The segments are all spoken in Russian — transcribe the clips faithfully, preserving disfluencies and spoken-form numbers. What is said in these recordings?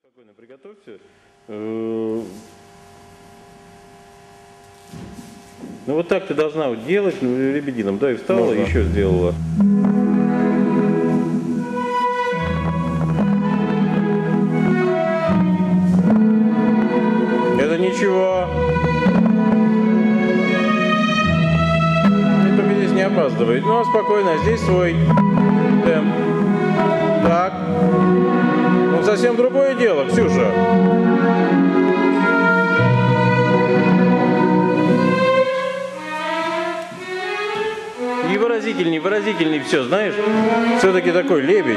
Спокойно приготовься. Ну вот так ты должна вот делать, ну, лебедином, да, и встала, можно. И еще сделала. Это ничего. И только здесь не опаздывает. Ну, спокойно, здесь свой темп. Так. Ну, совсем другое дело, Ксюша. И выразительней, выразительней все, знаешь, все-таки такой лебедь.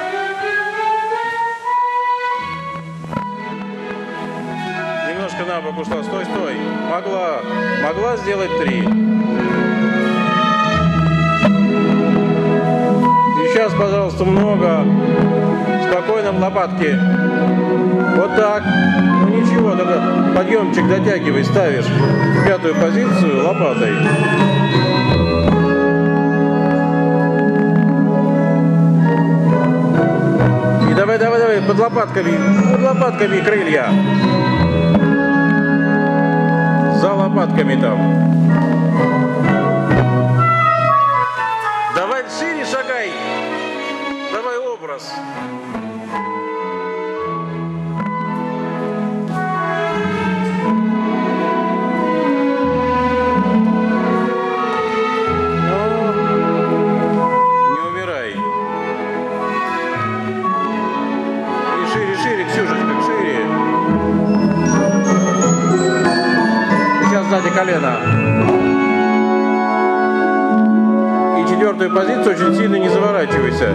Немножко на бок ушла, стой, стой. Могла, могла сделать три. И сейчас, пожалуйста, много. Спокойно в лопатке. Вот так. Ну ничего, тогда подъемчик дотягивай, ставишь в пятую позицию лопатой. И давай, давай, давай, под лопатками, под лопатками крылья. За лопатками там. Давай шире шагай. Давай образ. Сзади колено. И четвертую позицию очень сильно не заворачивайся.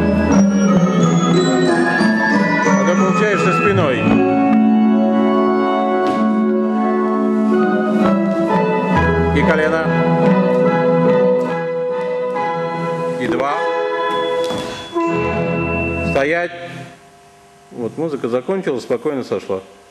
А то получаешься спиной. И колено. И два. Стоять. Вот музыка закончилась, спокойно сошла.